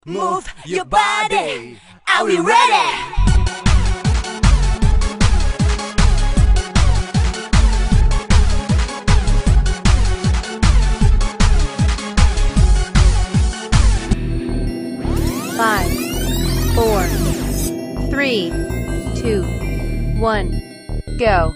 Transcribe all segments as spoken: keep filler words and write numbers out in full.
Move your body. Are we ready? Five, four, three, two, one, go.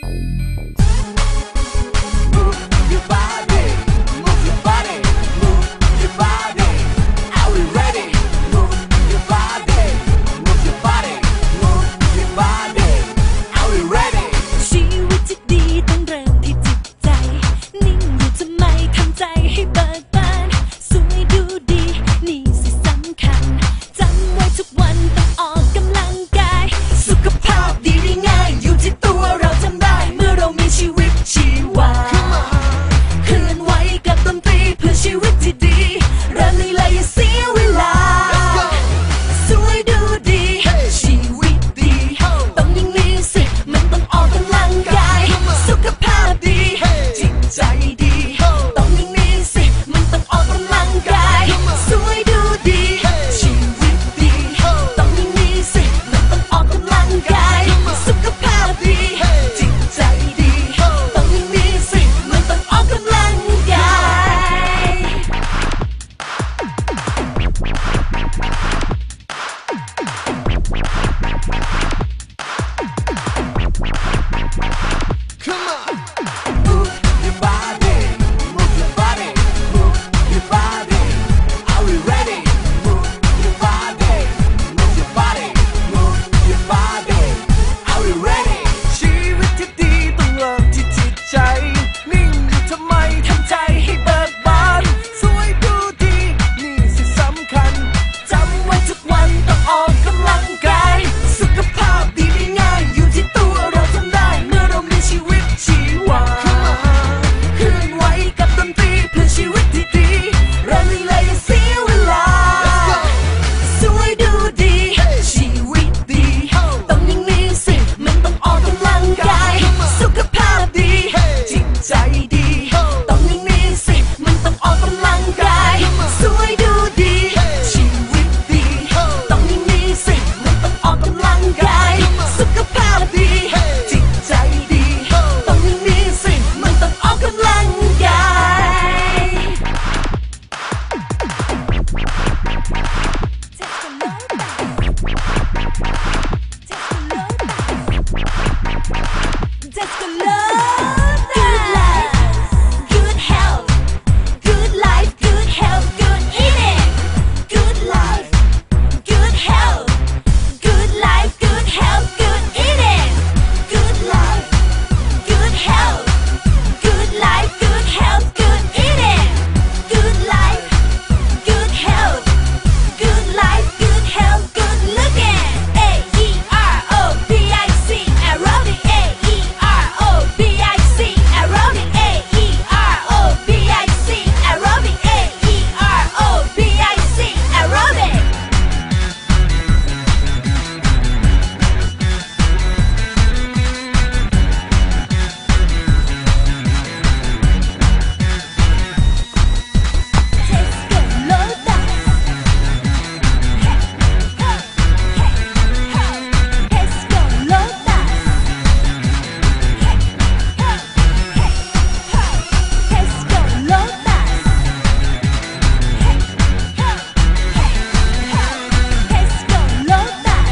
Move your body. Move your body. Move your body. Are we ready? Move your body. Move your body. Move your body. Are we ready? ชีวิตที่ดีต้องเริ่มที่จิตใจนิ่งอยู่ทำไมทำใจให้เบิกบานสวยดูดีนี่สิสำคัญจำไว้ทุกวันต้องออกกำลังกายสุขภาพดีได้ง่ายอยู่ที่ตัวเราทำได้เมื่อเรามีชีวิตชีวาเคลื่อนไหวกับดนตรีเพื่อชีวิตที่ดีเริ่มเลยเลยอย่าเสียเวลาสวยดูดีชีวิตดีต้องอย่างนี้สิมันต้องออกกำลังกายสุขภาพดีจิตใจดีต้องอย่างนี้สิมันต้องออกกำลังกายสวยดูดีชีวิตดีต้องอย่างนี้สิมันต้องออกกำลังกายสุขภาพดีจิตใจดีต้องอย่างนี้สิมันต้องออกกำลังกาย Come on. Move your body. Move your body. Move your body. Are we ready? Move your body. Move your body. Move your body. Are we ready? ชีวิตที่ดีต้องเริ่มที่จิตใจนิ่งอยู่ทำไมทำใจให้เบิกบานสวยดูดีนี่สิสำคัญจำไว้ทุกวันต้องออกกำลังกายสุขภาพดีได้ง่ายอยู่ที่ตัวเราทำได้เมื่อเรามีชีวิตชีวาเคลื่อนไหวกับดนตรีเพื่อชีวิตที่ดีเริ่มเลยเลยอย่าเสียเวลาสวยดูดีชีวิตดีต้องอย่างนี้สิมันต้องออกกำลังกายสุขภาพดีจิตใจดีต้องอย่างนี้สิมันต้องออกกำลังกายสวยดูดีชีวิตดีต้องอย่างนี้สิมันต้องออกกำลังกายสุขภาพดีจิตใจดีต้องอย่างนี้สิมันต้องออกกำลังกาย Just a love good life good health good life good health good eating good life good health good life good health good eating good life good health good life good health good eating good life good health good life good health good looking A E R O B I C aerobic A E R O B I C aerobic A E R O B I C aerobic A E R O B I C aerobic Tesco Lotus Tesco Lotus Tesco Lotus Tesco Lotus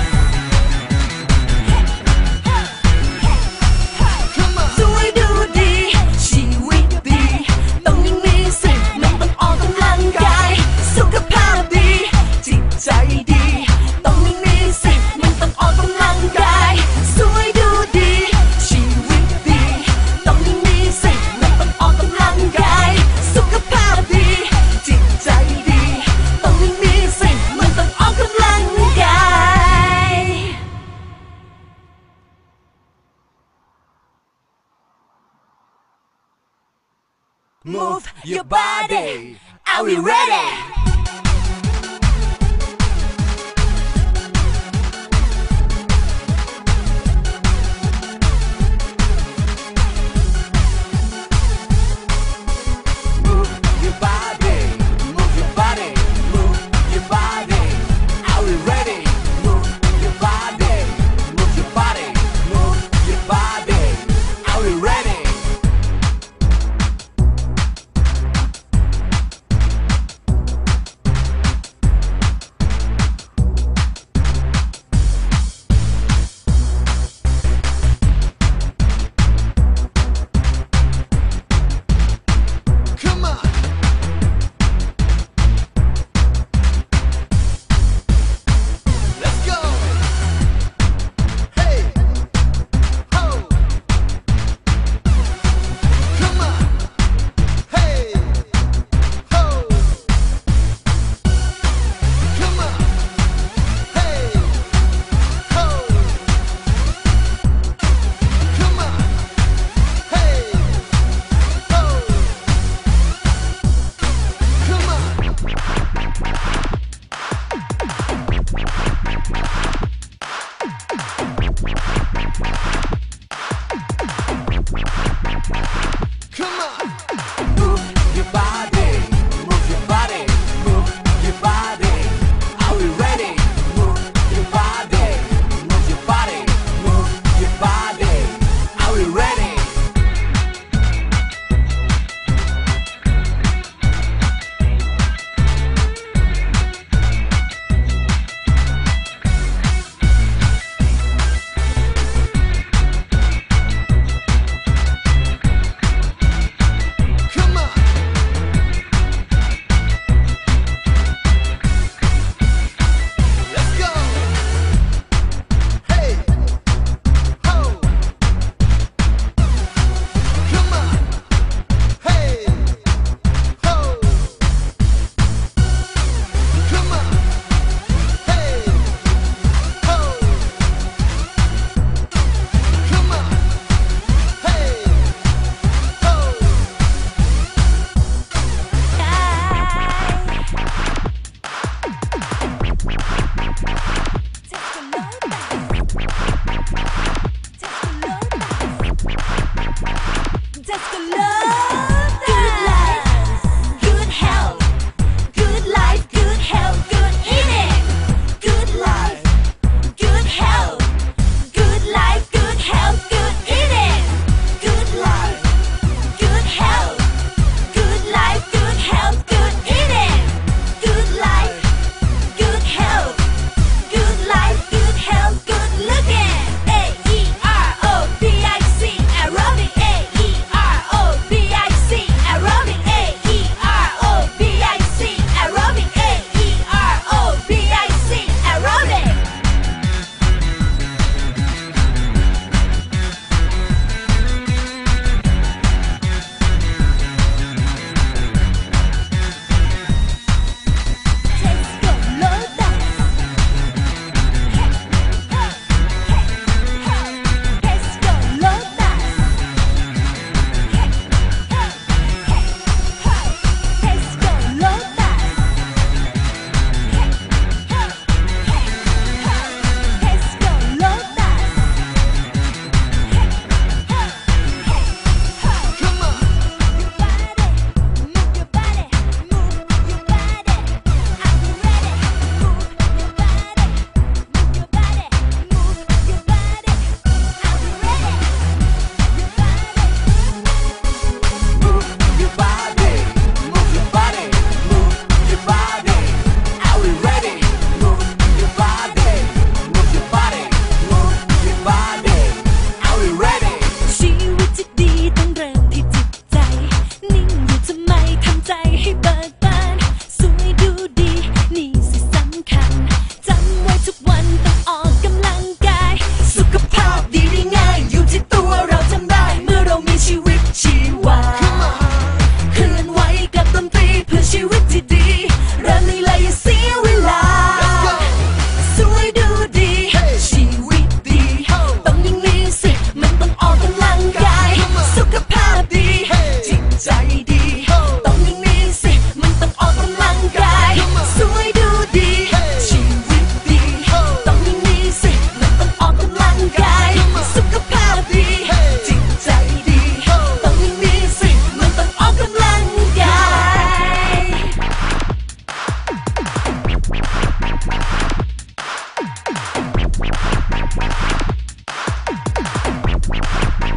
สวยดูดีชีวิตดีต้องอย่างนี้สิมันต้องออกกำลังกายสุขภาพดีจิตใจดีต้องอย่างนี้สิมันต้องออกกำลังกายสวยดูดีชีวิตดีต้องอย่างนี้สิมันต้องออกกำลังกายสุขภาพดีจิตใจดีต้องอย่างนี้สิมันต้องออกกำลังกาย Move your body. Are we ready? Move your body. Move your body. Move your body.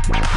Move